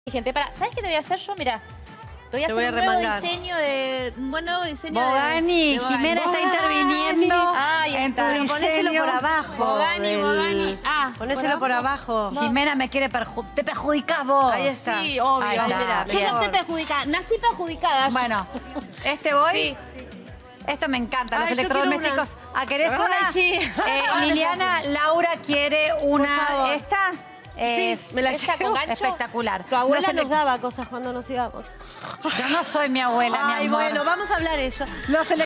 Gente, ¿sabes qué te voy a hacer yo? Mira, te voy a hacer un nuevo diseño Bogani, Jimena está interviniendo en tu diseño. Ponéselo por abajo. Bogani. Ponéselo por abajo. Jimena me quiere te perjudicás vos. Ahí está. Sí, obvio. Ahí está, Yo no estoy perjudicada, nací perjudicada. Bueno, voy. Sí. Esto me encanta, los Ay, yo electrodomésticos. ¿A querés una? Ay, sí. Liliana, Laura quiere una. favor. ¿Esta? Sí, me la esa llevo. con gancho. Espectacular. Tu abuela Los nos daba cosas cuando nos íbamos. Yo no soy mi abuela, mi Ay, amor. bueno, vamos a hablar eso. Los